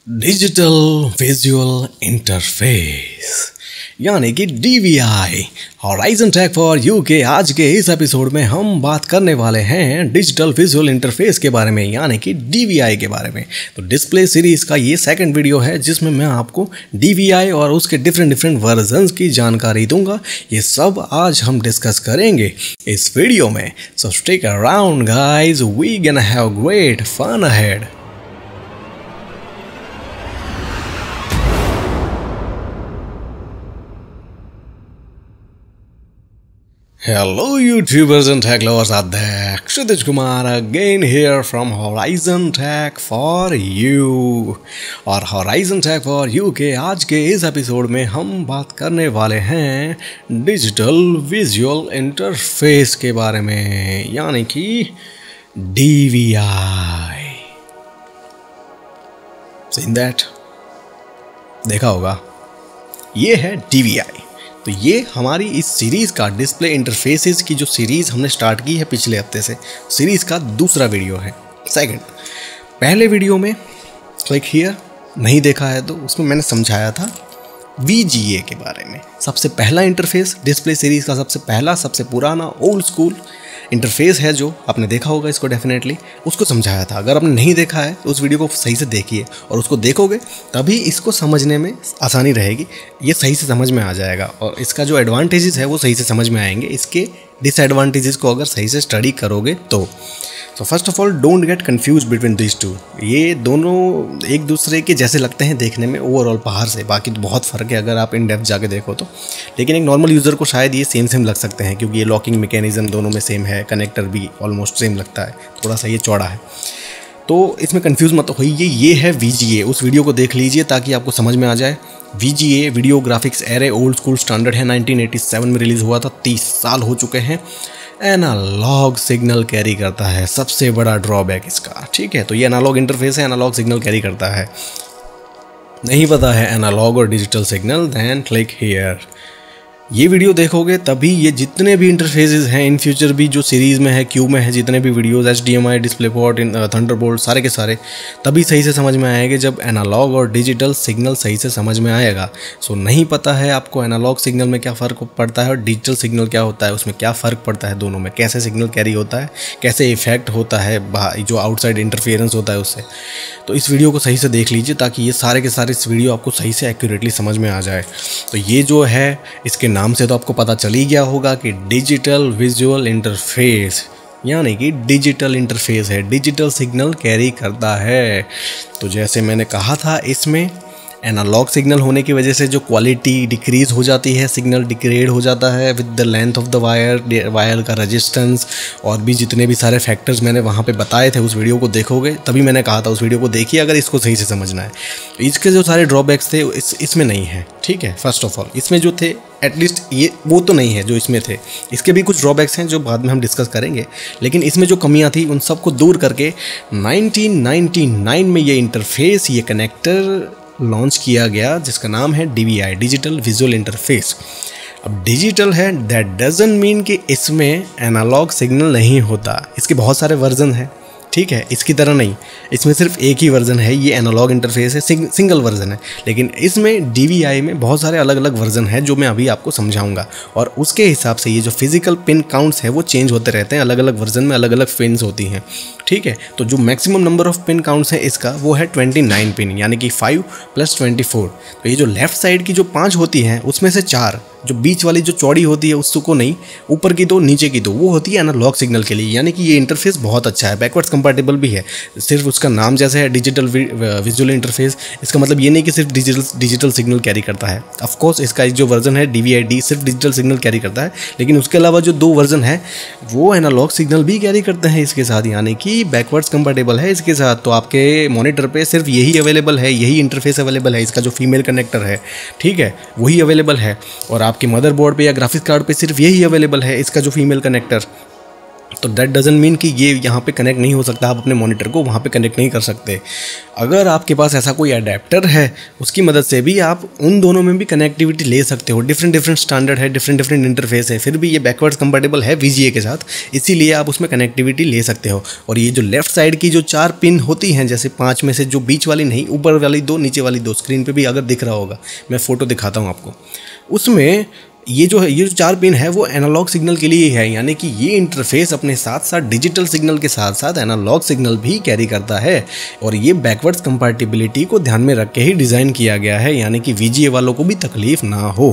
Digital visual interface यानी कि DVI horizon tech for you के आज के इस एपिसोड में हम बात करने वाले हैं डिजिटल विजुअल इंटरफेस के बारे में यानी कि DVI के बारे में। तो डिस्प्ले सीरीज़ का ये सेकंड वीडियो है जिसमें मैं आपको DVI और उसके डिफरेंट वर्जन्स की जानकारी दूंगा। ये सब आज हम डिस्कस करेंगे इस वीडियो में। So stick around guys, we gonna have great fun ahead. Hello YouTubers and tech lovers out there, Kshitij Kumar again here from Horizon Tech for You। और Horizon Tech for You के आज के इस episode में हम बात करने वाले हैं डिजिटल विजुअल इंटरफेस के बारे में यानी कि DVI। Seen that? देखा होगा, ये है DVI। तो ये हमारी इस सीरीज़ का डिस्प्ले इंटरफेसेस की जो सीरीज़ हमने स्टार्ट की है पिछले हफ्ते से, सीरीज़ का दूसरा वीडियो है। सेकंड, पहले वीडियो में क्लिक हियर नहीं देखा है तो उसमें मैंने समझाया था VGA के बारे में। सबसे पहला इंटरफेस डिस्प्ले सीरीज़ का, सबसे पहला, सबसे पुराना ओल्ड स्कूल इंटरफेस है जो आपने देखा होगा इसको डेफिनेटली, उसको समझाया था। अगर आपने नहीं देखा है तो उस वीडियो को सही से देखिए और उसको देखोगे तभी इसको समझने में आसानी रहेगी, ये सही से समझ में आ जाएगा और इसका जो एडवांटेजेस है वो सही से समझ में आएंगे। इसके डिसएडवांटेजेस को अगर सही से स्टडी करोगे तो first of all don't get confuse between this two. ये दोनों एक दूसरे के जैसे लगते हैं देखने में ओवरऑल बाहर से, बाकी तो बहुत फ़र्क है अगर आप इन डेप्थ जाके देखो तो। लेकिन एक नॉर्मल यूज़र को शायद ये सेम लग सकते हैं क्योंकि ये लॉकिंग मैकेनिज्म दोनों में सेम है, कनेक्टर भी ऑलमोस्ट सेम लगता है, थोड़ा सा ये चौड़ा है, तो इसमें कंफ्यूज मत होइए। ये है VGA, उस वीडियो को देख लीजिए ताकि आपको समझ में आ जाए। VGA video graphics array old school standard है, 1987 में रिलीज़ हुआ था, 30 साल हो चुके हैं। एनालॉग सिग्नल कैरी करता है, सबसे बड़ा ड्रॉबैक इसका, ठीक है। तो ये एनालॉग इंटरफेस है, एनालॉग सिग्नल कैरी करता है। नहीं पता है एनालॉग और digital signal, then click here. ये वीडियो देखोगे तभी ये जितने भी इंटरफेसेस हैं इन फ्यूचर भी जो सीरीज़ में है, क्यू में है, जितने भी वीडियोस, HDMI, डिस्प्लेपोर्ट, थंडरबोल्ट, सारे के सारे तभी सही से समझ में आएंगे जब एनालॉग और डिजिटल सिग्नल सही से समझ में आएगा। सो नहीं पता है आपको एनालॉग सिग्नल में क्या फ़र्क पड़ता है और डिजिटल सिग्नल क्या होता है, उसमें क्या फ़र्क पड़ता है, दोनों में कैसे सिग्नल कैरी होता है, कैसे इफेक्ट होता है जो आउटसाइड इंटरफेरेंस होता है उससे, तो इस वीडियो को सही से देख लीजिए ताकि ये सारे के सारे इस वीडियो आपको सही से एक्यूरेटली समझ में आ जाए। तो ये जो है इसके नाम से तो आपको पता चल ही गया होगा कि डिजिटल विजुअल इंटरफेस यानी कि डिजिटल इंटरफेस है, डिजिटल सिग्नल कैरी करता है। तो जैसे मैंने कहा था, इसमें एनालॉग सिग्नल होने की वजह से जो क्वालिटी डिक्रीज़ हो जाती है, सिग्नल डिग्रेड हो जाता है with the length of the wire का रेजिस्टेंस और भी जितने भी सारे फैक्टर्स मैंने वहाँ पे बताए थे। उस वीडियो को देखोगे तभी मैंने कहा था उस वीडियो को देखिए अगर इसको सही से समझना है। तो इसके जो सारे ड्रॉबैक्स थे इसमें नहीं है, ठीक है। फर्स्ट ऑफ ऑल इसमें जो थे एटलीस्ट ये वो तो नहीं है जो इसमें थे, इसके भी कुछ ड्रॉबैक्स हैं जो बाद में हम डिस्कस करेंगे, लेकिन इसमें जो कमियां थी उन सबको दूर करके 1999 में ये इंटरफेस, ये कनेक्टर लॉन्च किया गया जिसका नाम है DVI, डिजिटल विजुअल इंटरफेस। अब डिजिटल है दैट डजंट मीन कि इसमें एनालॉग सिग्नल नहीं होता, इसके बहुत सारे वर्जन हैं, ठीक है। इसकी तरह नहीं, इसमें सिर्फ एक ही वर्जन है, ये एनालॉग इंटरफेस है, सिंगल वर्जन है। लेकिन इसमें DVI में बहुत सारे अलग अलग वर्जन हैं जो मैं अभी आपको समझाऊंगा और उसके हिसाब से ये जो फिजिकल पिन काउंट्स है वो चेंज होते रहते हैं, अलग अलग वर्जन में अलग अलग पिन्स होती हैं, ठीक है। तो जो maximum number of pin counts है इसका वो है 29 पिन यानी कि 5 + 24। तो ये जो लेफ्ट साइड की जो 5 होती हैं उसमें से 4, जो बीच वाली जो चौड़ी होती है उसको नहीं, ऊपर की 2 नीचे की 2, वो होती है एनालॉग सिग्नल के लिए। यानी कि ये इंटरफेस बहुत अच्छा है, बैकवर्ड्स कंपैटिबल भी है। सिर्फ उसका नाम जैसे है डिजिटल विजुअल इंटरफेस, इसका मतलब ये नहीं कि सिर्फ डिजिटल सिग्नल कैरी करता है। ऑफकोर्स इसका जो वर्जन है DVI-D सिर्फ डिजिटल सिग्नल कैरी करता है, लेकिन उसके अलावा जो 2 वर्जन है वो एनालॉग सिग्नल भी कैरी करते हैं इसके साथ, यानी कि बैकवर्ड्स कंपैटिबल है इसके साथ। तो आपके मॉनिटर पे सिर्फ यही अवेलेबल है, यही इंटरफेस अवेलेबल है, इसका जो फीमेल कनेक्टर है, ठीक है, वही अवेलेबल है। और आपके मदरबोर्ड पे या ग्राफिक्स कार्ड पे सिर्फ यही अवेलेबल है, इसका जो फीमेल कनेक्टर। तो दैट डजंट मीन कि ये यहाँ पे कनेक्ट नहीं हो सकता, आप अपने मॉनिटर को वहाँ पे कनेक्ट नहीं कर सकते। अगर आपके पास ऐसा कोई अडेप्टर है उसकी मदद से भी आप उन दोनों में भी कनेक्टिविटी ले सकते हो। डिफरेंट स्टैंडर्ड है, डिफरेंट इंटरफेस है, फिर भी ये बैकवर्ड्स कंपेटेबल है VGA के साथ, इसीलिए आप उसमें कनेक्टिविटी ले सकते हो। और ये जो लेफ्ट साइड की जो 4 पिन होती हैं, जैसे 5 में से जो बीच वाली नहीं, ऊपर वाली 2, नीचे वाली 2, स्क्रीन पर भी अगर दिख रहा होगा, मैं फ़ोटो दिखाता हूँ आपको, उसमें ये जो 4 पिन है वो एनालॉग सिग्नल के लिए है, यानी कि ये इंटरफेस अपने साथ साथ डिजिटल सिग्नल के साथ साथ एनालॉग सिग्नल भी कैरी करता है। और ये बैकवर्ड्स कंपैटिबिलिटी को ध्यान में रख के ही डिज़ाइन किया गया है, यानी कि VGA वालों को भी तकलीफ ना हो।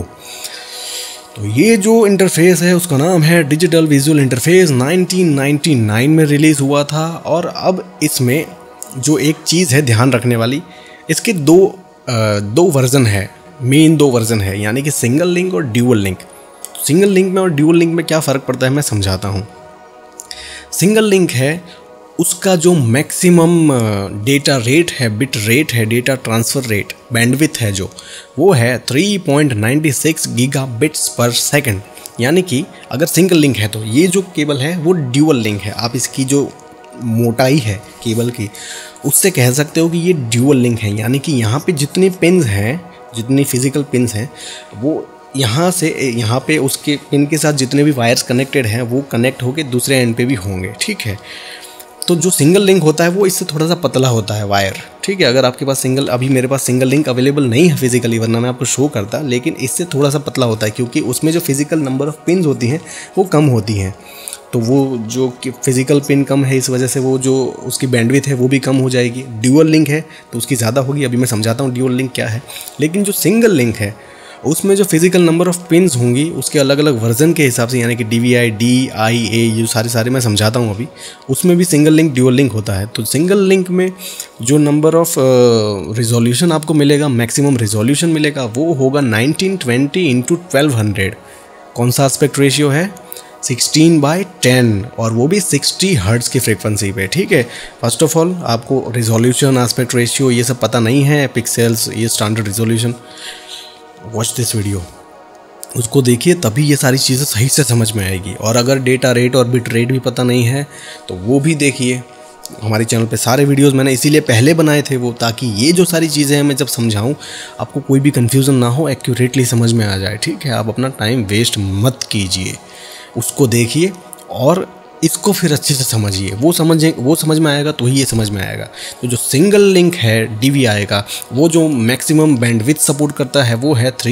तो ये जो इंटरफेस है उसका नाम है डिजिटल विजुअल इंटरफेस, 1999 में रिलीज़ हुआ था। और अब इसमें जो एक चीज़ है ध्यान रखने वाली, इसके दो वर्जन है, मेन 2 वर्जन है, यानी कि सिंगल लिंक और ड्यूअल लिंक। सिंगल लिंक में और ड्यूअल लिंक में क्या फ़र्क पड़ता है मैं समझाता हूँ। सिंगल लिंक है उसका जो मैक्सिमम डेटा रेट है, बिट रेट है, डेटा ट्रांसफ़र रेट, बैंडविड्थ है जो, वो है 3.96 गीगाबिट्स पर सेकंड। यानी कि अगर सिंगल लिंक है तो ये जो केबल है वो ड्यूअल लिंक है। आप इसकी जो मोटाई है केबल की उससे कह सकते हो कि ये ड्यूअल लिंक है, यानी कि यहाँ पे जितने पिन्स हैं, जितनी फिजिकल पिन्स हैं, वो यहाँ से यहाँ पे उसके पिन के साथ जितने भी वायर्स कनेक्टेड हैं वो कनेक्ट होके दूसरे एंड पे भी होंगे। ठीक है, तो जो सिंगल लिंक होता है वो इससे थोड़ा सा पतला होता है वायर। ठीक है, अगर आपके पास अभी मेरे पास सिंगल लिंक अवेलेबल नहीं है फिजिकली, वरना मैं आपको शो करता, लेकिन इससे थोड़ा सा पतला होता है क्योंकि उसमें जो फिजिकल नंबर ऑफ़ पिन्स होती हैं वो कम होती हैं। तो वो जो फिजिकल पिन कम है, इस वजह से वो जो उसकी बैंडविड्थ है वो भी कम हो जाएगी। ड्यूअल लिंक है तो उसकी ज़्यादा होगी, अभी मैं समझाता हूँ ड्यूअल लिंक क्या है। लेकिन जो सिंगल लिंक है उसमें जो फिजिकल नंबर ऑफ़ पिन्स होंगी उसके अलग अलग वर्जन के हिसाब से, यानी कि DVI, D, I, A, ये सारे मैं समझाता हूँ अभी, उसमें भी सिंगल लिंक ड्यूअल लिंक होता है। तो सिंगल लिंक में जो नंबर ऑफ़ रिजोल्यूशन आपको मिलेगा, मैक्सिमम रिजोल्यूशन मिलेगा, वो होगा 1920 × 1200। कौन सा एस्पेक्ट रेशियो है? 16:10, और वो भी 60 हर्ट्ज़ की फ्रीक्वेंसी पे। ठीक है, फर्स्ट ऑफ ऑल आपको रिजोल्यूशन, एस्पेक्ट रेशियो ये सब पता नहीं है, पिक्सेल्स, ये standard resolution, watch this video, उसको देखिए तभी ये सारी चीज़ें सही से समझ में आएगी। और अगर डेटा रेट और बिट रेट भी पता नहीं है तो वो भी देखिए। हमारे चैनल पे सारे वीडियोस मैंने इसीलिए पहले बनाए थे वो, ताकि ये जो सारी चीज़ें हैं मैं जब समझाऊं आपको कोई भी कन्फ्यूज़न ना हो, एक्यूरेटली समझ में आ जाए। ठीक है, आप अपना टाइम वेस्ट मत कीजिए, उसको देखिए और इसको फिर अच्छे से समझिए। वो समझ में आएगा तो ही ये समझ में आएगा। तो जो सिंगल लिंक है DVI का, वो जो मैक्सिमम बैंडविड्थ सपोर्ट करता है वो है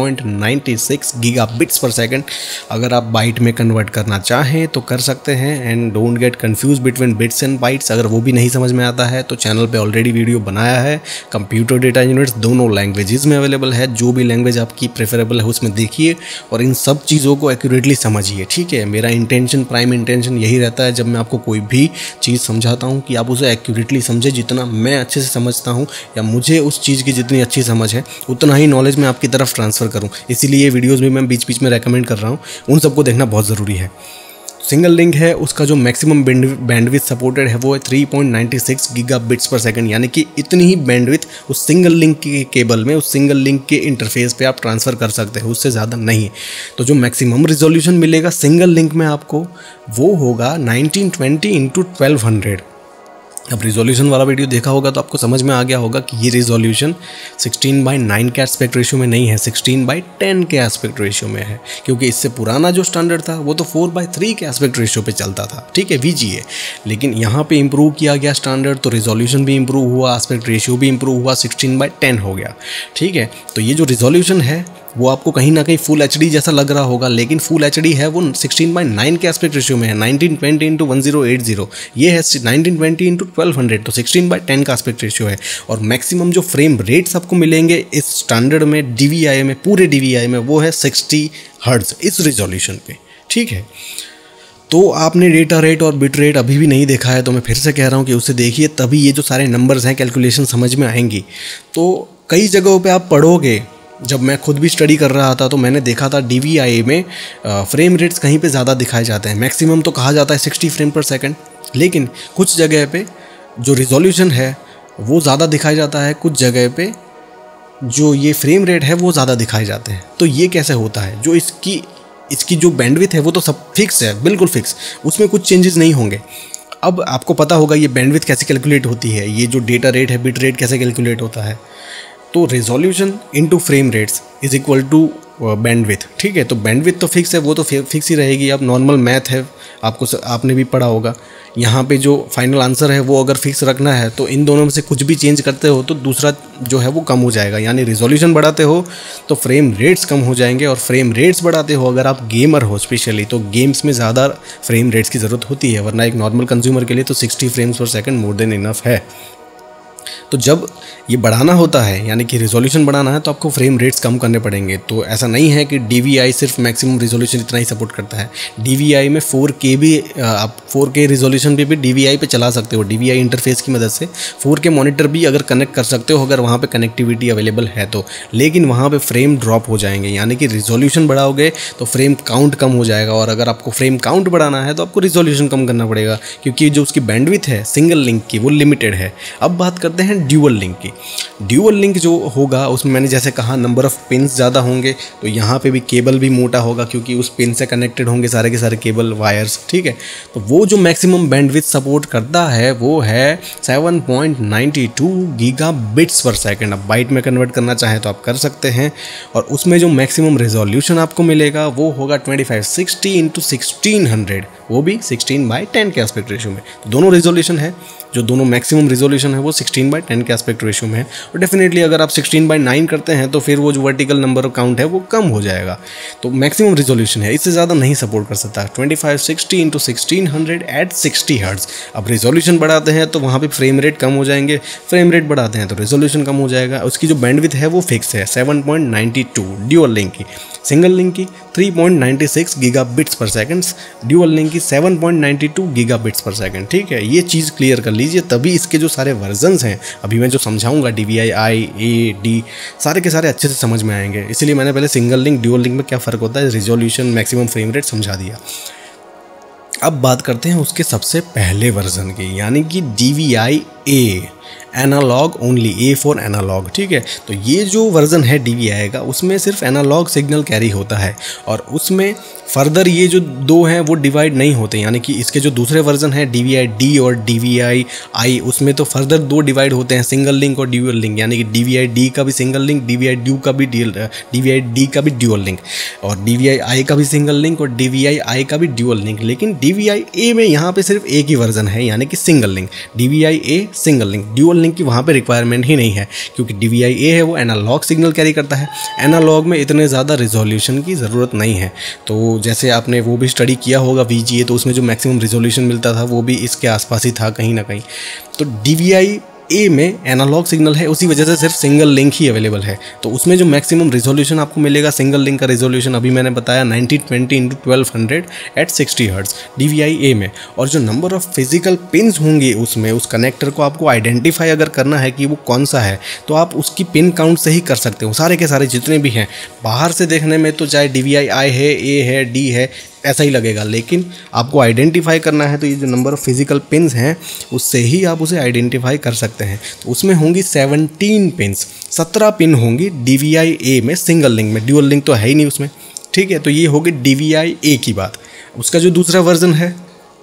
3.96 गीगाबिट्स पर सेकंड। अगर आप बाइट में कन्वर्ट करना चाहें तो कर सकते हैं, and don't get confuse between bits and bytes. अगर वो भी नहीं समझ में आता है तो चैनल पे ऑलरेडी वीडियो बनाया है, कंप्यूटर डेटा यूनिट्स दोनों लैंग्वेजेस में अवेलेबल है। जो भी लैंग्वेज आपकी प्रेफरेबल है उसमें देखिए और इन सब चीज़ों को एक्यूरेटली समझिए। ठीक है, मेरा प्राइम इंटेंशन यही रहता है जब मैं आपको कोई भी चीज़ समझाता हूँ कि आप उसे एक्यूरेटली समझे। जितना मैं अच्छे से समझता हूँ या मुझे उस चीज़ की जितनी अच्छी समझ है उतना ही नॉलेज मैं आपकी तरफ ट्रांसफ़र करूँ। इसीलिए ये वीडियोज़ भी मैं बीच बीच में रेकमेंड कर रहा हूँ, उन सबको देखना बहुत ज़रूरी है। सिंगल लिंक है उसका जो मैक्सिमम बैंडविड्थ सपोर्टेड है वो है 3.96 गीगाबिट्स पर सेकंड, यानी कि इतनी ही बैंडविड्थ उस सिंगल लिंक के केबल में, उस सिंगल लिंक के इंटरफेस पे आप ट्रांसफ़र कर सकते हो, उससे ज़्यादा नहीं। तो जो मैक्सिमम रिजोल्यूशन मिलेगा सिंगल लिंक में आपको वो होगा 1920 × 1200। अब रिजोल्यूशन वाला वीडियो देखा होगा तो आपको समझ में आ गया होगा कि ये रिजोल्यूशन 16:9 के एस्पेक्ट रेशियो में नहीं है, 16:10 के एस्पेक्ट रेशियो में है, क्योंकि इससे पुराना जो स्टैंडर्ड था वो तो 4:3 के एस्पेक्ट रेशियो पे चलता था। ठीक है, VGA। लेकिन यहाँ पे इम्प्रूव किया गया स्टैंडर्ड, तो रिजोल्यूशन भी इम्प्रूव हुआ, एस्पेक्ट रेशियो भी इम्प्रूव हुआ, 16:10 हो गया। ठीक है, तो ये जो रिजोल्यूशन है वो आपको कहीं ना कहीं फुल HD जैसा लग रहा होगा, लेकिन फुल HD है वो 16:9 के एस्पेक्ट रेशियो में है, 1920 × 1080। ये है 1920 × 1200, तो 16:10 का एस्पेक्ट रेशियो है। और मैक्सिमम जो फ्रेम रेट्स आपको मिलेंगे इस स्टैंडर्ड में, DVI में, पूरे DVI में, वो है 60 हर्ट्ज़ इस रिजोल्यूशन पे। ठीक है, तो आपने डेटा रेट और बिट रेट अभी भी नहीं देखा है तो मैं फिर से कह रहा हूँ कि उसे देखिए, तभी ये जो सारे नंबर्स हैं, कैलकुलेशन समझ में आएंगी। तो कई जगहों पे आप पढ़ोगे, जब मैं खुद भी स्टडी कर रहा था तो मैंने देखा था DVI में फ्रेम रेट्स कहीं पे ज़्यादा दिखाए जाते हैं, मैक्सिमम तो कहा जाता है 60 फ्रेम पर सेकंड, लेकिन कुछ जगह पे जो रिजोल्यूशन है वो ज़्यादा दिखाया जाता है, कुछ जगह पे जो ये फ्रेम रेट है वो ज़्यादा दिखाए जाते हैं। तो ये कैसे होता है? जो इसकी इसकी जो बैंडविड्थ है वो तो सब फिक्स है, बिल्कुल फिक्स, उसमें कुछ चेंजेस नहीं होंगे। अब आपको पता होगा ये बैंडविड्थ कैसे कैलकुलेट होती है, ये जो डेटा रेट है, बिट रेट कैसे कैलकुलेट होता है। तो resolution into frame rates is equal to bandwidth, ठीक है। तो बैंडविड्थ तो फिक्स है, वो तो फिक्स ही रहेगी। अब नॉर्मल मैथ है, आपने भी पढ़ा होगा। यहाँ पे जो फाइनल आंसर है वो अगर फिक्स रखना है तो इन दोनों में से कुछ भी चेंज करते हो तो दूसरा जो है वो कम हो जाएगा। यानी रिजोल्यूशन बढ़ाते हो तो फ्रेम रेट्स कम हो जाएंगे, और फ्रेम रेट्स बढ़ाते हो अगर आप गेमर हो स्पेशली, तो गेम्स में ज़्यादा फ्रेम रेट्स की ज़रूरत होती है, वरना एक नॉर्मल कंज्यूमर के लिए तो 60 फ्रेम्स पर सेकंड मोर देन इनफ है। तो जब ये बढ़ाना होता है यानी कि रिजोल्यूशन बढ़ाना है तो आपको फ्रेम रेट्स कम करने पड़ेंगे। तो ऐसा नहीं है कि DVI सिर्फ मैक्सिमम रिजोल्यूशन इतना ही सपोर्ट करता है। DVI में 4K भी, आप 4K रिजोल्यूशन पे भी DVI पे चला सकते हो। DVI इंटरफेस की मदद से 4K मॉनिटर भी अगर कनेक्ट कर सकते हो, अगर वहाँ पे कनेक्टिविटी अवेलेबल है तो। लेकिन वहाँ पे फ्रेम ड्रॉप हो जाएंगे, यानी कि रिजोल्यूशन बढ़ाओगे तो फ्रेम काउंट कम हो जाएगा, और अगर आपको फ्रेम काउंट बढ़ाना है तो आपको रिजोल्यूशन कम करना पड़ेगा, क्योंकि जो उसकी बैंडविड्थ है सिंगल लिंक की वो लिमिटेड है। अब बात करते हैं ड्यूअल लिंक की। ड्यूअल लिंक जो होगा उसमें मैंने जैसे कहा नंबर ऑफ पिन्स ज़्यादा होंगे, तो यहाँ पे भी केबल भी मोटा होगा, क्योंकि उस पिन से कनेक्टेड होंगे सारे के सारे केबल वायर्स, ठीक है। तो वो जो मैक्सिमम बैंडविड्थ सपोर्ट करता है वो है 7.92 गीगाबिट्स पर सेकंड। अब बाइट में कन्वर्ट करना चाहें तो आप कर सकते हैं, और उसमें जो मैक्सिमम रेजोल्यूशन आपको मिलेगा वो होगा 2560 इंटू 1600, वो भी 16:10 के एस्पेक्ट रेशियो में। तो दोनों रेजोल्यूशन है, जो दोनों मैक्सिमम रेजोल्यूशन है वो 16:10 के एस्पेक्ट रेशियो में है। और डेफिनेटली अगर आप 16:9 करते हैं तो फिर वो जो वर्टिकल नंबर ऑफ काउंट है वो कम हो जाएगा। तो मैक्सिमम रेजोल्यूशन है, इससे ज़्यादा नहीं सपोर्ट कर सकता। 2560 इंटू 1600 एट 60 हर्ट्ज। अब रेजोल्यूशन बढ़ाते हैं तो वहाँ पे फ्रेम रेट कम हो जाएंगे, फ्रेम रेट बढ़ाते हैं तो रेजोल्यूशन कम हो जाएगा। उसकी जो बैंडविड्थ है वो फिक्स है 7.92 ड्यूअल लिंक की। सिंगल लिंक की 3.96 gigabits per second, dual link की 7.92 गीगाबिट्स पर सेकंड, ठीक है। ये चीज़ क्लियर कर लीजिए, तभी इसके जो सारे वर्जन्स हैं अभी मैं जो समझाऊंगा DVI I, A, D, सारे के सारे अच्छे से समझ में आएंगे। इसीलिए मैंने पहले सिंगल लिंक ड्यूअल लिंक में क्या फ़र्क होता है, रिजोल्यूशन, मैक्सिमम फ्रेम रेट समझा दिया। अब बात करते हैं उसके सबसे पहले वर्जन की, यानी कि DVI A, analogue only, A for analogue, ठीक है। तो ये जो वर्जन है DVI का उसमें सिर्फ एनालॉग सिग्नल कैरी होता है, और उसमें फर्दर ये जो दो हैं वो डिवाइड नहीं होते। यानी कि इसके जो दूसरे वर्जन है DVI D और DVI I, उसमें तो फर्दर दो डिवाइड होते हैं, सिंगल लिंक और ड्यूअल लिंक। यानी कि DVI D का भी सिंगल लिंक, DVI D का भी ड्यूअल लिंक, और DVI I का भी सिंगल लिंक और DVI I का भी ड्यूअल लिंक। लेकिन DVI A में यहाँ पे सिर्फ एक ही वर्जन है, यानी कि single link. DVI A single link, dual link की वहाँ पे रिक्वायरमेंट ही नहीं है, क्योंकि DVI A है वो एनालॉग सिग्नल कैरी करता है। एनालॉग में इतने ज़्यादा रिजोल्यूशन की ज़रूरत नहीं है। तो जैसे आपने वो भी स्टडी किया होगा VGA, तो उसमें जो मैक्सिमम रिजोल्यूशन मिलता था वो भी इसके आसपास ही था कहीं ना कहीं। तो DVI A में एनालॉग सिग्नल है, उसी वजह से सिर्फ सिंगल लिंक ही अवेलेबल है। तो उसमें जो मैक्सिमम रिजोल्यूशन आपको मिलेगा, सिंगल लिंक का रिजोल्यूशन अभी मैंने बताया 1920 into 1200 at 60 hertz DVI A में। और जो नंबर ऑफ फिजिकल पिन्स होंगे उसमें, उस कनेक्टर को आपको आइडेंटिफाई अगर करना है कि वो कौन सा है, तो आप उसकी पिन काउंट से ही कर सकते हो। सारे के सारे जितने भी हैं, बाहर से देखने में तो चाहे DVI I है, A है, D है, ऐसा ही लगेगा, लेकिन आपको आइडेंटिफाई करना है तो ये जो नंबर ऑफ फिजिकल पिन्स हैं उससे ही आप उसे आइडेंटिफाई कर सकते हैं। तो उसमें होंगी 17 पिन्स, 17 पिन होंगी DVI A में सिंगल लिंक में, ड्यूअल लिंक तो है ही नहीं उसमें, ठीक है। तो ये होगी DVI A की बात। उसका जो दूसरा वर्जन है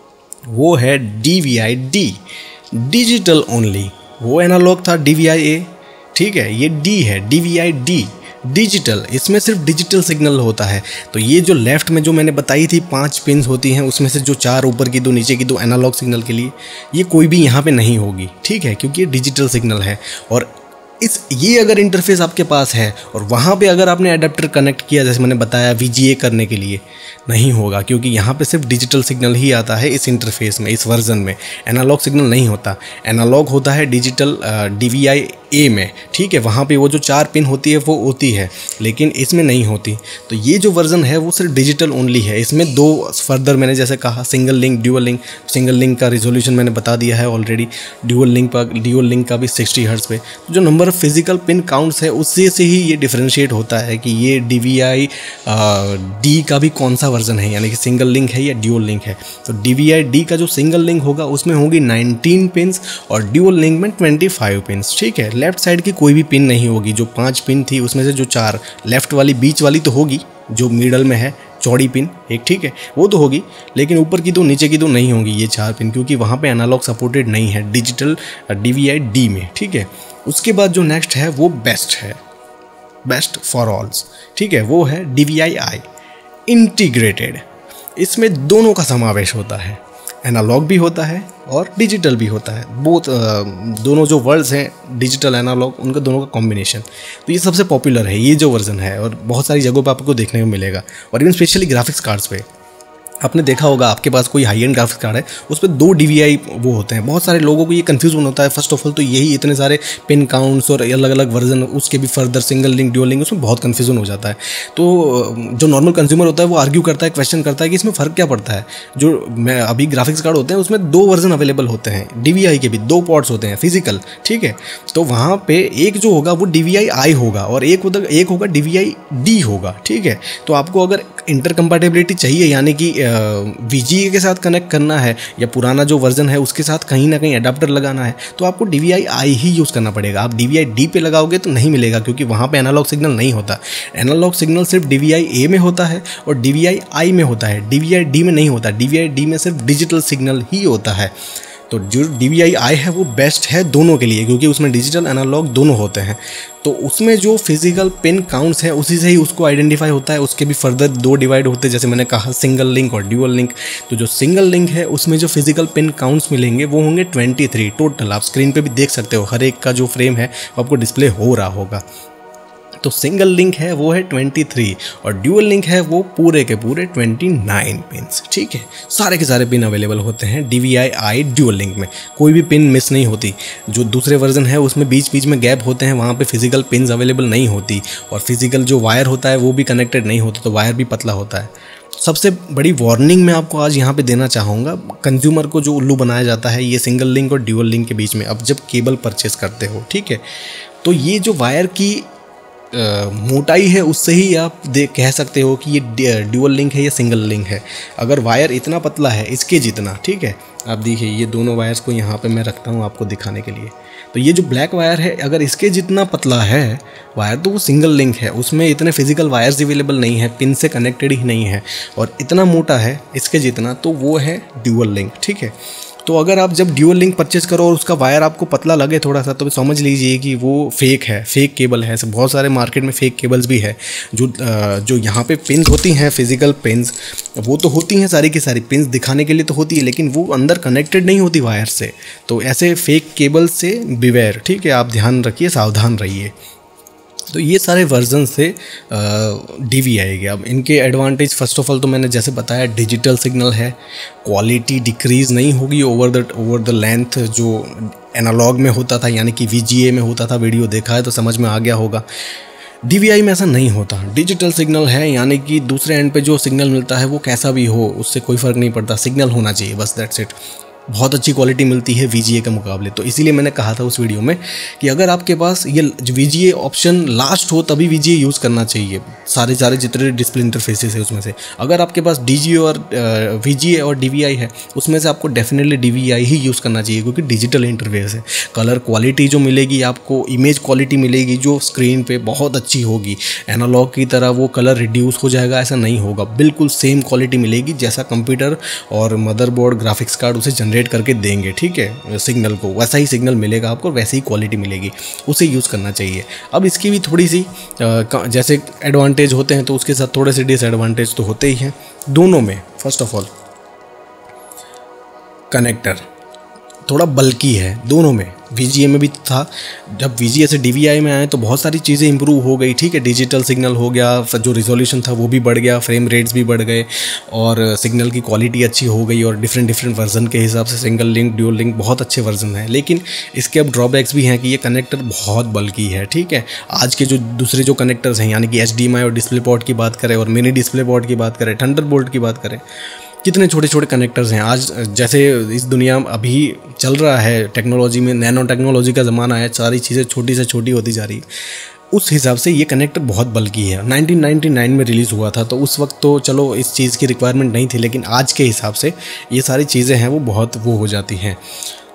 वो है DVI D, डिजिटल ओनली। वो एनालॉग था DVI A, ठीक है। ये D है, DVI D डिजिटल, इसमें सिर्फ डिजिटल सिग्नल होता है। तो ये जो लेफ्ट में जो मैंने बताई थी 5 पिन्स होती हैं, उसमें से जो 4 ऊपर की 2 नीचे की 2 एनालॉग सिग्नल के लिए, ये कोई भी यहाँ पे नहीं होगी, ठीक है, क्योंकि ये डिजिटल सिग्नल है। और ये अगर इंटरफेस आपके पास है और वहाँ पे अगर आपने अडेप्टर कनेक्ट किया, जैसे मैंने बताया VGA करने के लिए, नहीं होगा, क्योंकि यहाँ पे सिर्फ डिजिटल सिग्नल ही आता है इस इंटरफेस में, इस वर्जन में। एनालॉग सिग्नल नहीं होता, एनालॉग होता है डिजिटल DVI A में, ठीक है। वहाँ पे वो जो 4 पिन होती है वो होती है, लेकिन इसमें नहीं होती। तो ये जो वर्जन है वो सिर्फ डिजिटल ओनली है। इसमें 2 फर्दर मैंने जैसे कहा, single link, dual link. Single link का रिजोल्यूशन मैंने बता दिया है ऑलरेडी, ड्यूअल लिंक का भी 60 हर्ट्ज पे। तो जो number of physical pin counts है उससे से ही ये डिफरेंशिएट होता है कि ये DVI D का भी कौन सा वर्जन है, यानी कि सिंगल लिंक है या ड्यूअल लिंक है। तो DVI D का जो सिंगल लिंक होगा उसमें होगी 19 पिन्स और ड्यूअल लिंक में 25 पिन्स, ठीक है। लेफ्ट साइड की कोई भी पिन नहीं होगी। जो 5 पिन थी उसमें से जो 4 लेफ्ट वाली, बीच वाली तो होगी, जो मिडल में है चौड़ी पिन एक, ठीक है, वो तो होगी, लेकिन ऊपर की तो नीचे की तो नहीं होंगी ये 4 पिन, क्योंकि वहाँ पे एनालॉग सपोर्टेड नहीं है डिजिटल DVI D में, ठीक है। उसके बाद जो नेक्स्ट है वो बेस्ट है, बेस्ट फॉर ऑल्स, ठीक है, वो है DVI-I इंटीग्रेटेड। इसमें दोनों का समावेश होता है, एनालॉग भी होता है और डिजिटल भी होता है, दोनों जो वर्ड्स हैं डिजिटल एनालॉग, उनका दोनों का कॉम्बिनेशन। तो ये सबसे पॉपुलर है ये जो वर्जन है, और बहुत सारी जगहों पर आपको देखने को मिलेगा, और इवन स्पेशली ग्राफिक्स कार्ड्स पे आपने देखा होगा, आपके पास कोई हाई एंड ग्राफिक्स कार्ड है उस पर 2 DVI वो होते हैं। बहुत सारे लोगों को ये कन्फ्यूजन होता है। फर्स्ट ऑफ ऑल तो यही इतने सारे पिन काउंट्स और अलग अलग वर्जन, उसके भी further single link dual link, उसमें बहुत कन्फ्यूजन हो जाता है। तो जो नॉर्मल कंज्यूमर होता है वो आर्ग्यू करता है, क्वेश्चन करता है कि इसमें फ़र्क क्या पड़ता है। जो मैं अभी ग्राफिक्स कार्ड होते हैं उसमें 2 वर्जन अवेलेबल होते हैं, DVI के भी 2 पोर्ट्स होते हैं फिजिकल, ठीक है। तो वहाँ पे एक जो होगा वो DVI-I होगा और एक होगा DVI-D होगा, ठीक है। तो आपको अगर इंटरकम्पैटिबिलिटी चाहिए, यानी कि VGA के साथ कनेक्ट करना है या पुराना जो वर्जन है उसके साथ कहीं ना कहीं अडाप्टर लगाना है, तो आपको DVI-I ही यूज़ करना पड़ेगा। आप DVI-D पे लगाओगे तो नहीं मिलेगा, क्योंकि वहाँ पे एनालॉग सिग्नल नहीं होता। एनालॉग सिग्नल सिर्फ DVI-A में होता है और DVI-I में होता है, DVI-D में नहीं होता। DVI-D में सिर्फ डिजिटल सिग्नल ही होता है। तो जो DVI-I है वो बेस्ट है दोनों के लिए, क्योंकि उसमें डिजिटल एनालॉग दोनों होते हैं। तो उसमें जो फिजिकल पिन काउंट्स हैं उसी से ही उसको आइडेंटिफाई होता है। उसके भी फर्दर 2 डिवाइड होते हैं, जैसे मैंने कहा सिंगल लिंक और ड्यूअल लिंक। तो जो सिंगल लिंक है उसमें जो फिजिकल पिन काउंट्स मिलेंगे वो होंगे 23 टोटल। आप स्क्रीन पे भी देख सकते हो, हर एक का जो फ्रेम है वो आपको डिस्प्ले हो रहा होगा। तो सिंगल लिंक है वो है 23 और ड्यूअल लिंक है वो पूरे के पूरे 29 पिन्स, ठीक है। सारे के सारे पिन अवेलेबल होते हैं DVI-I ड्यूअल लिंक में, कोई भी पिन मिस नहीं होती। जो दूसरे वर्जन है उसमें बीच बीच में गैप होते हैं, वहाँ पे फिजिकल पिन्स अवेलेबल नहीं होती, और फिजिकल जो वायर होता है वो भी कनेक्टेड नहीं होता, तो वायर भी पतला होता है। सबसे बड़ी वार्निंग मैं आपको आज यहाँ पे देना चाहूँगा, कंज्यूमर को जो उल्लू बनाया जाता है ये सिंगल लिंक और ड्यूअल लिंक के बीच में, अब जब केबल परचेस करते हो, ठीक है, तो ये जो वायर की मोटाई है उससे ही आप कह सकते हो कि ये ड्यूअल लिंक है या सिंगल लिंक है। अगर वायर इतना पतला है इसके जितना, ठीक है, आप देखिए ये दोनों वायर्स को यहाँ पे मैं रखता हूँ आपको दिखाने के लिए। तो ये जो ब्लैक वायर है अगर इसके जितना पतला है वायर तो वो सिंगल लिंक है, उसमें इतने फिजिकल वायर्स अवेलेबल नहीं है, पिन से कनेक्टेड ही नहीं है, और इतना मोटा है इसके जितना तो वो है ड्यूअल लिंक, ठीक है। तो अगर आप जब ड्यूअल लिंक परचेस करो और उसका वायर आपको पतला लगे थोड़ा सा, तो समझ लीजिए कि वो फेक है, फेक केबल है। ऐसे बहुत सारे मार्केट में फेक केबल्स भी है। जो यहाँ पे पिन्स होती हैं फिजिकल पिन्स, वो तो होती हैं सारी की सारी, पिन्स दिखाने के लिए तो होती है, लेकिन वो अंदर कनेक्टेड नहीं होती वायर से। तो ऐसे फेक केबल से बिवेयर, ठीक है, आप ध्यान रखिए, सावधान रहिए। तो ये सारे वर्जन से DVI गया। अब इनके एडवांटेज फर्स्ट ऑफ ऑल तो मैंने जैसे बताया डिजिटल सिग्नल है, क्वालिटी डिक्रीज़ नहीं होगी ओवर द लेंथ जो एनालॉग में होता था, यानी कि VGA में होता था। वीडियो देखा है तो समझ में आ गया होगा। DVI में ऐसा नहीं होता, डिजिटल सिग्नल है, यानी कि दूसरे एंड पे जो सिग्नल मिलता है वो कैसा भी हो उससे कोई फ़र्क नहीं पड़ता, सिग्नल होना चाहिए बस, दैट्स इट। बहुत अच्छी क्वालिटी मिलती है VGA के मुकाबले। तो इसीलिए मैंने कहा था उस वीडियो में कि अगर आपके पास ये VGA ऑप्शन लास्ट हो तभी VGA यूज़ करना चाहिए, सारे जितने डिस्प्ले इंटरफेसेस है उसमें से। अगर आपके पास DGA और VGA और DVI है उसमें से आपको डेफिनेटली DVI ही यूज़ करना चाहिए, क्योंकि डिजिटल इंटरफेस है। कलर क्वालिटी जो मिलेगी आपको, इमेज क्वालिटी मिलेगी जो स्क्रीन पर बहुत अच्छी होगी। एनालॉग की तरह वो कलर रिड्यूस हो जाएगा ऐसा नहीं होगा, बिल्कुल सेम क्वालिटी मिलेगी जैसा कंप्यूटर और मदरबोर्ड ग्राफिक्स कार्ड उसे जनरेट करके देंगे, ठीक है, सिग्नल को वैसा ही सिग्नल मिलेगा आपको, वैसे ही क्वालिटी मिलेगी, उसे यूज़ करना चाहिए। अब इसकी भी थोड़ी सी जैसे एडवांटेज होते हैं तो उसके साथ थोड़े से डिसएडवांटेज तो होते ही हैं दोनों में। फर्स्ट ऑफ ऑल कनेक्टर थोड़ा बल्की है दोनों में, VGA में भी था, जब VGA से DVI में आए तो बहुत सारी चीज़ें इंप्रूव हो गई, ठीक है, डिजिटल सिग्नल हो गया, जो रिजोल्यूशन था वो भी बढ़ गया, फ्रेम रेट्स भी बढ़ गए और सिग्नल की क्वालिटी अच्छी हो गई, और डिफरेंट वर्जन के हिसाब से सिंगल लिंक ड्यूअल लिंक बहुत अच्छे वर्जन हैं। लेकिन इसके अब ड्रॉबैक्स भी हैं कि ये कनेक्टर बहुत बल्की है, ठीक है। आज के जो दूसरे जो कनेक्टर्स हैं, यानी कि HDMI और डिस्प्ले पोर्ट की बात करें और मिनी डिस्प्ले पोर्ट की बात करें, थंडरबोल्ट की बात करें, कितने छोटे छोटे कनेक्टर्स हैं। आज जैसे इस दुनिया अभी चल रहा है टेक्नोलॉजी में, नैनो टेक्नोलॉजी का ज़माना है, सारी चीज़ें छोटी से छोटी होती जा रही है, उस हिसाब से ये कनेक्टर बहुत बल्की है। 1999 में रिलीज़ हुआ था, तो उस वक्त तो चलो इस चीज़ की रिक्वायरमेंट नहीं थी, लेकिन आज के हिसाब से ये सारी चीज़ें हैं वो बहुत वो हो जाती हैं।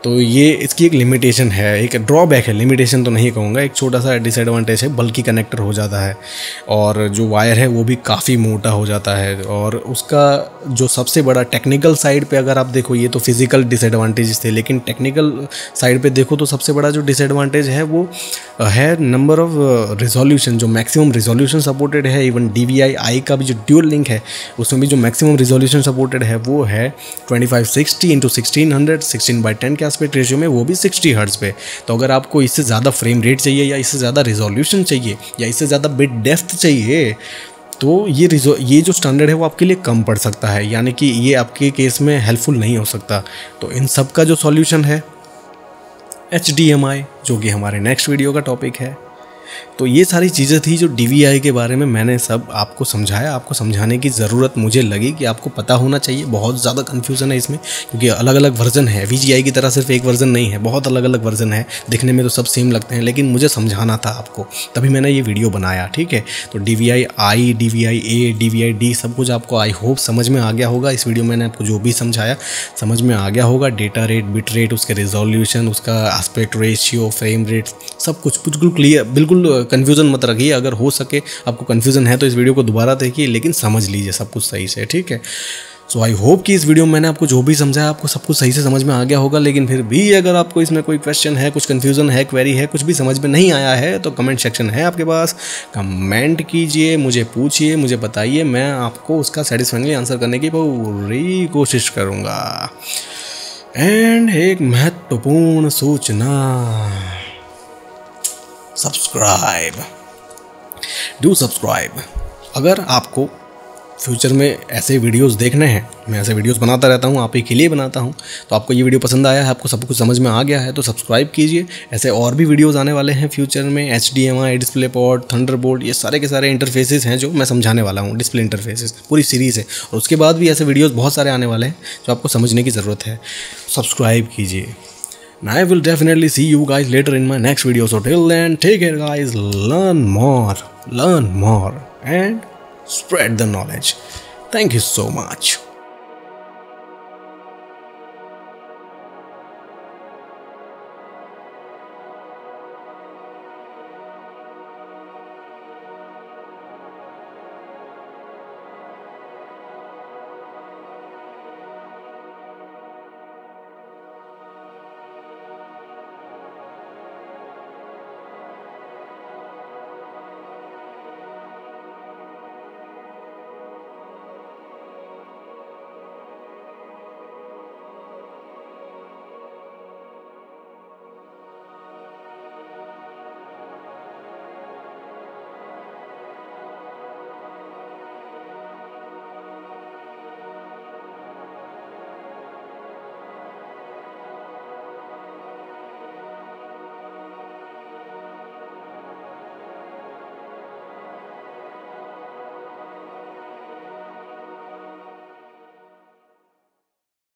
तो ये इसकी एक लिमिटेशन है, एक ड्रॉबैक है, लिमिटेशन तो नहीं कहूँगा, एक छोटा सा डिसएडवांटेज है, बल्कि कनेक्टर हो जाता है और जो वायर है वो भी काफ़ी मोटा हो जाता है। और उसका जो सबसे बड़ा टेक्निकल साइड पे अगर आप देखो, ये तो फिज़िकल डिसएडवांटेजेस थे, लेकिन टेक्निकल साइड पे देखो तो सबसे बड़ा जो डिसएडवांटेज है वो है नंबर ऑफ रिजोल्यूशन, जो मैक्सिमम रिजोल्यूशन सपोर्टेड है। इवन DVI-I का भी जो ड्यूल लिंक है उसमें भी जो मैक्सिमम रिजोल्यूशन सपोर्टेड है वो है 2560 × 1600 16:10 के एस्पेक्ट रेशियो में, वो भी 60 हर्ट्ज़ पे। तो अगर आपको इससे ज़्यादा फ्रेम रेट चाहिए या इससे ज़्यादा रिजोल्यूशन चाहिए या इससे ज़्यादा बिट डेप्थ चाहिए तो ये जो स्टैंडर्ड है वो आपके लिए कम पड़ सकता है, यानी कि ये आपके केस में हेल्पफुल नहीं हो सकता। तो इन सब का जो सॉल्यूशन है HDMI, जो कि हमारे नेक्स्ट वीडियो का टॉपिक है। तो ये सारी चीज़ें थी जो DVI के बारे में मैंने सब आपको समझाया। आपको समझाने की ज़रूरत मुझे लगी कि आपको पता होना चाहिए, बहुत ज़्यादा कन्फ्यूज़न है इसमें क्योंकि अलग अलग वर्जन है। VGI की तरह सिर्फ एक वर्जन नहीं है, बहुत अलग अलग वर्जन है, दिखने में तो सब सेम लगते हैं, लेकिन मुझे समझाना था आपको, तभी मैंने ये वीडियो बनाया। ठीक है, तो DVI-I, DVI-A, DVI-D सब कुछ आपको आई होप समझ में आ गया होगा। इस वीडियो में मैंने आपको जो भी समझाया समझ में आ गया होगा। डेटा रेट, बिट रेट, उसके रिजोल्यूशन, उसका एस्पेक्ट रेशियो, फ्रेम रेट, सब कुछ बिल्कुल क्लियर, बिल्कुल कन्फ्यूज़न मत रखिए। अगर हो सके आपको कन्फ्यूज़न है तो इस वीडियो को दोबारा देखिए, लेकिन समझ लीजिए सब कुछ सही से। ठीक है, सो आई होप कि इस वीडियो में मैंने आपको जो भी समझाया आपको सब कुछ सही से समझ में आ गया होगा। लेकिन फिर भी अगर आपको इसमें कोई क्वेश्चन है, कुछ कन्फ्यूज़न है, क्वेरी है, कुछ भी समझ में नहीं आया है तो कमेंट सेक्शन है आपके पास, कमेंट कीजिए, मुझे पूछिए, मुझे बताइए, मैं आपको उसका सेटिस्फाइंगली आंसर करने की पूरी कोशिश करूँगा। एंड एक महत्वपूर्ण सूचना, डू सब्सक्राइब। अगर आपको फ्यूचर में ऐसे वीडियोस देखने हैं, मैं ऐसे वीडियोस बनाता रहता हूँ, आप ही के लिए बनाता हूँ, तो आपको ये वीडियो पसंद आया है, आपको सब कुछ समझ में आ गया है तो सब्सक्राइब कीजिए। ऐसे और भी वीडियोस आने वाले हैं फ्यूचर में, HDMI, डिस्प्ले पोर्ट, थंडरबोल्ट, ये सारे के सारे इंटरफेसेस हैं जो मैं समझाने वाला हूँ, डिस्प्ले इंटरफेसेस पूरी सीरीज़ है। और उसके बाद भी ऐसे वीडियोज़ बहुत सारे आने वाले हैं जो आपको समझने की ज़रूरत है। सब्सक्राइब कीजिए। And I will definitely see you guys later in my next video. So till then, take care guys, learn more and spread the knowledge. Thank you so much.